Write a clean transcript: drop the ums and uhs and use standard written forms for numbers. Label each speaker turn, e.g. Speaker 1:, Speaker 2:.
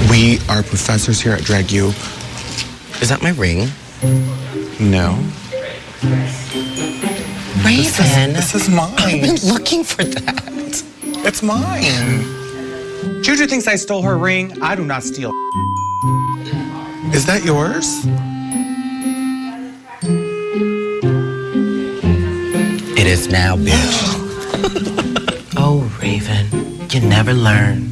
Speaker 1: We are professors here at Drag U.
Speaker 2: Is that my ring?
Speaker 1: No.
Speaker 2: Raven.
Speaker 1: This is mine.
Speaker 2: I've been looking for that.
Speaker 1: It's mine.
Speaker 3: Juju thinks I stole her ring. I do not steal.
Speaker 1: Is that yours?
Speaker 2: It is now, bitch. Oh, Raven, you never learn.